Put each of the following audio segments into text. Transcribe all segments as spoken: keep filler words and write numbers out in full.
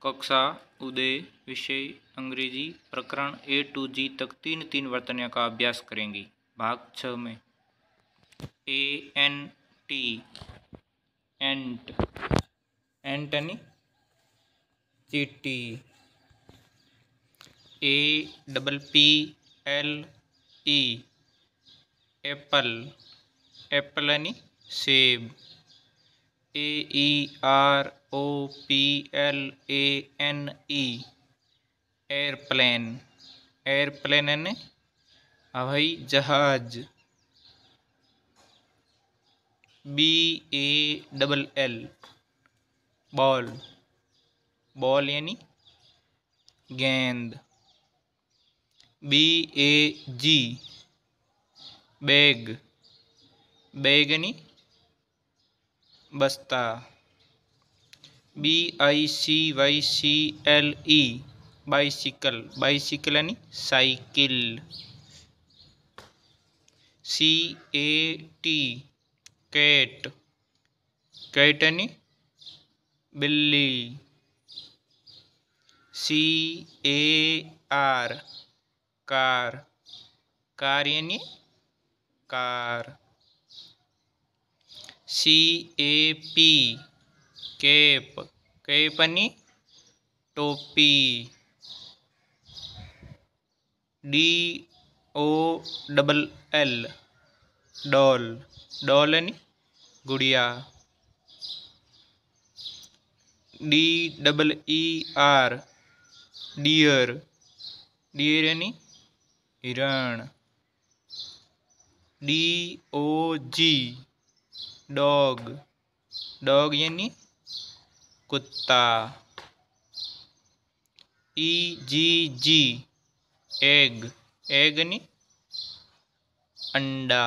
कक्षा उदय विषय अंग्रेजी प्रकरण ए टू जी तक तीन तीन वर्तनियों का अभ्यास करेंगी। भाग छः में ए एन टी एंट एंट यानी चीटी। A double P L E apple apple यानी सेब। A E R O P L A N E aeroplane aeroplane यानी हवाई जहाज। B A double L ball ball यानी गेंद। B A G bag bag यानी बस्ता। B I C Y C L E bicycle bicycle यानी cycle. C A T cat cat यानी बिल्ली। C A R car car यानी car. C A P cap cap यानी टोपी। D O double L doll doll यानी गुड़िया। D double E R deer deer यानी हिरण। D O G dog dog यानी कुत्ता। E G G egg egg यानी अंडा।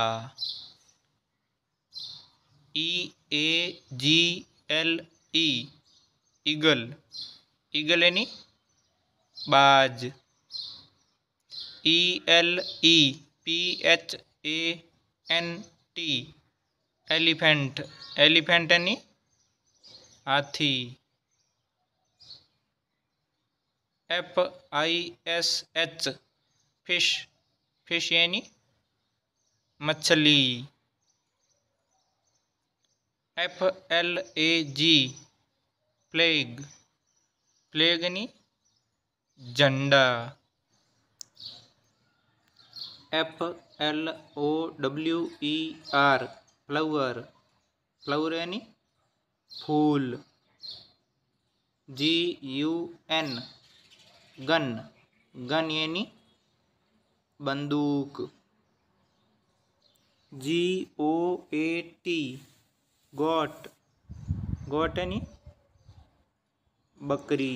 E A G L E eagle eagle यानी बाज। E L E P H A N T elephant elephant यानी हाथी। F I S H fish fish यानी मछली। F L A G flag flag यानी झंडा। F L O W E R flower flower यानी फूल। G U N gun gun यानी बंदूक। जी ओ ए टी गोट गोट यानी बकरी।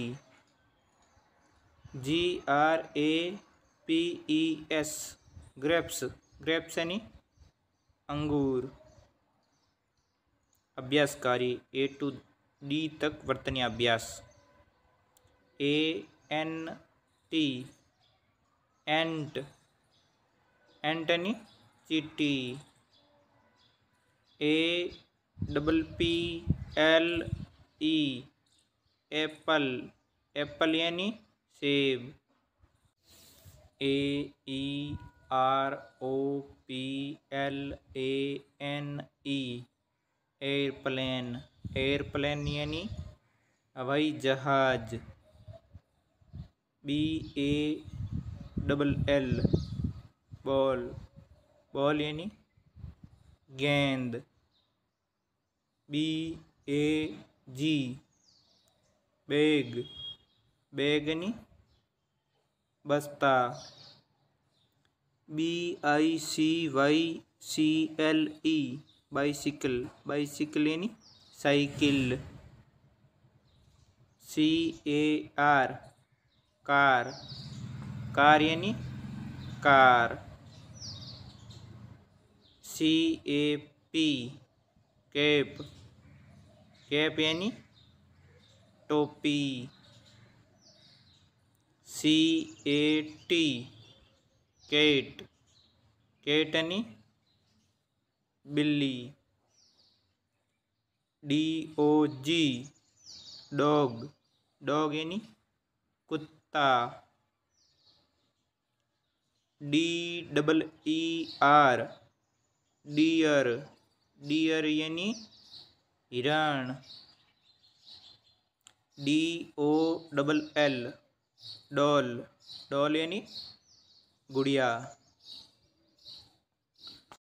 G R A P E S grapes grapes यानी अंगूर। अभ्यास कार्य ए टू डी तक वर्तनीय अभ्यास। ए एन टी एंट एंट यानी चीटी। A double P L E apple apple यानी सेब। A E R O P L A N E aeroplane aeroplane यानी हवाई जहाज। B A double L ball ball यानी गेंद। B A G bag bag यानी बस्ता। B I C Y C L E bicycle bicycle यानी cycle. C A R car car यानी car. C A P cap cap यानी टोपी। C A T cat cat यानी बिल्ली। D O G dog dog यानी कुत्ता। D double E R deer, deer यानी हिरण। D O double L doll, doll यानी गुड़िया।